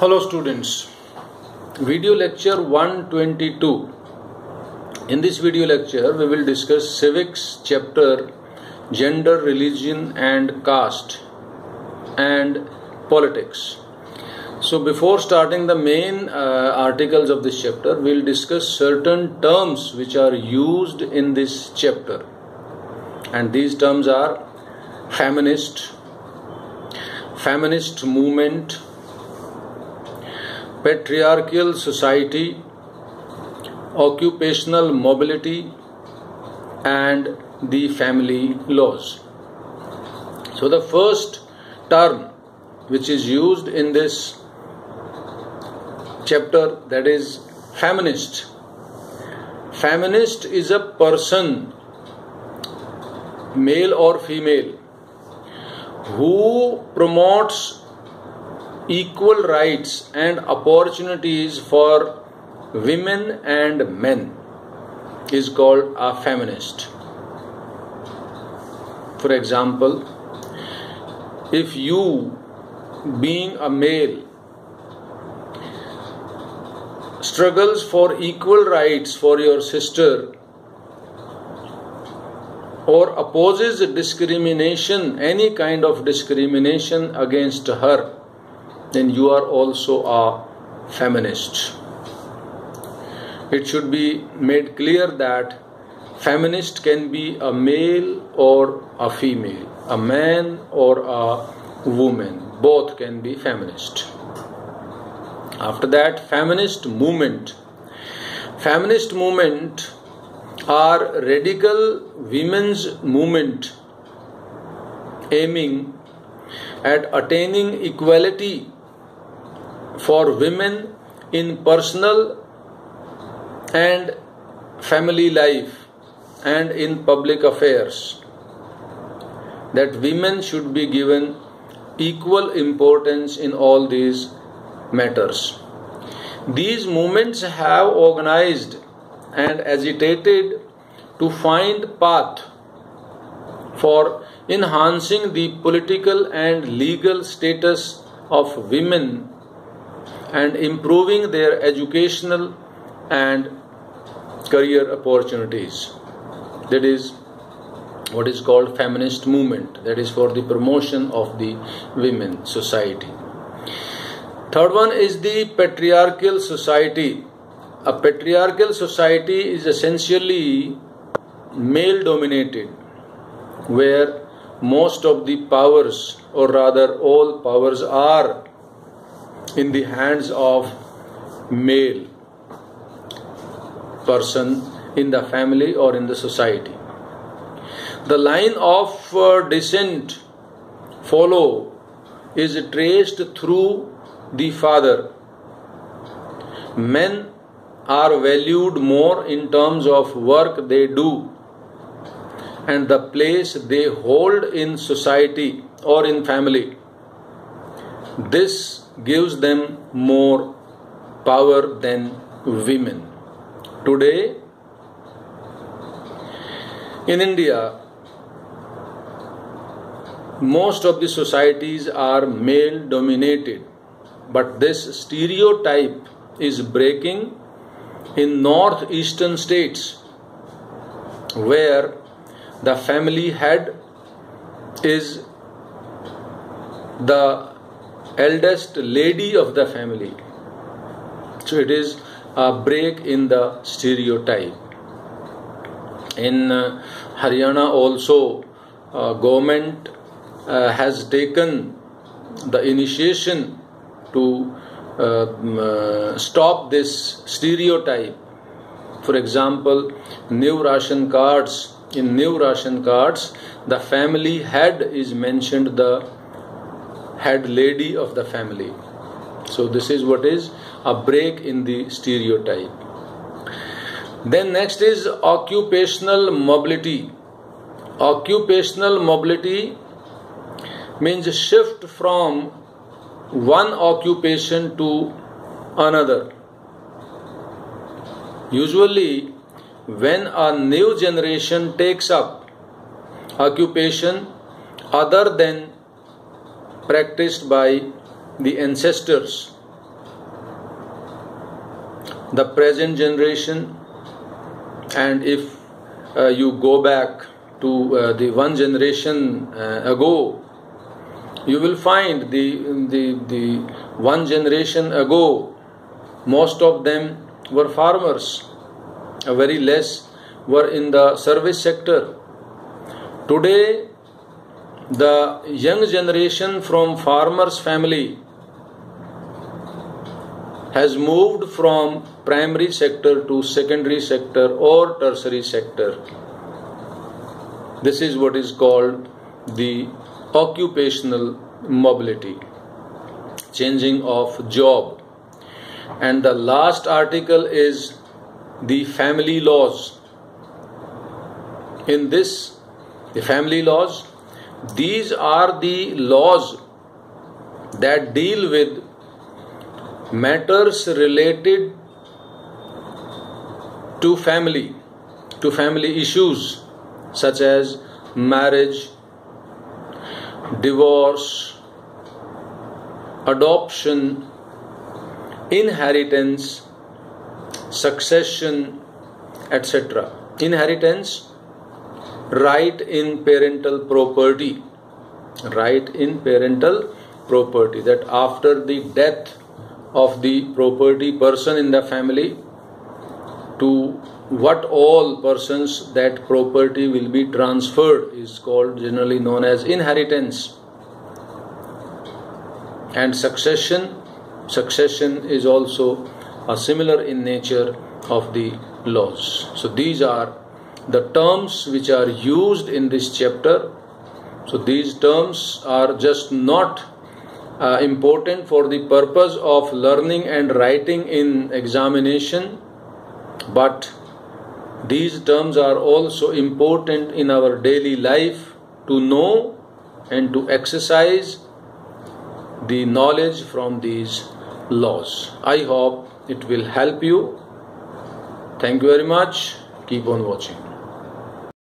Hello students, video lecture 122. In this video lecture we will discuss civics chapter gender, religion and caste and politics. So before starting the main articles of this chapter, we will discuss certain terms which are used in this chapter, and these terms are feminist movement, patriarchal society, occupational mobility and the family laws. So the first term which is used in this chapter, that is feminist. Feminist is a person, male or female, who promotes equal rights and opportunities for women and men, is called a feminist. For example, if you, being a male, struggles for equal rights for your sister or opposes discrimination, any kind of discrimination against her, then you are also a feminist. It should be made clear that feminist can be a male or a female, a man or a woman, both can be feminist. After that, feminist movement. Feminist movement are radical women's movement aiming at attaining equality for women in personal and family life and in public affairs, that women should be given equal importance in all these matters. These movements have organized and agitated to find path for enhancing the political and legal status of women and improving their educational and career opportunities. That is what is called feminist movement, that is for the promotion of the women society. Third one is the patriarchal society. A patriarchal society is essentially male dominated, where most of the powers, or rather all powers, are in the hands of male person in the family or in the society. The line of descent follow is traced through the father. Men are valued more in terms of work they do and the place they hold in society or in family. This gives them more power than women. Today, in India, most of the societies are male dominated, but this stereotype is breaking in northeastern states, where the family head is the eldest lady of the family. So it is a break in the stereotype. In Haryana also, government has taken the initiation to stop this stereotype. For example, new ration cards. In new ration cards, the family head is mentioned, the head lady of the family. So this is what is a break in the stereotype. Then next is occupational mobility. Occupational mobility means shift from one occupation to another. Usually, when a new generation takes up occupation other than practiced by the ancestors, the present generation, and if you go back to the one generation ago, you will find the one generation ago, most of them were farmers, very less were in the service sector. Today, the young generation from farmers' family has moved from primary sector to secondary sector or tertiary sector. This is what is called the occupational mobility, changing of job. And the last article is the family laws. In this, the family laws, these are the laws that deal with matters related to family issues such as marriage, divorce, adoption, inheritance, succession, etc. Inheritance, right in parental property, that after the death of the property person in the family, to what all persons that property will be transferred is called, generally known as inheritance. And succession is also similar in nature of the laws. So these are the terms which are used in this chapter. So these terms are just not important for the purpose of learning and writing in examination, but these terms are also important in our daily life to know and to exercise the knowledge from these laws. I hope it will help you. Thank you very much. Keep on watching.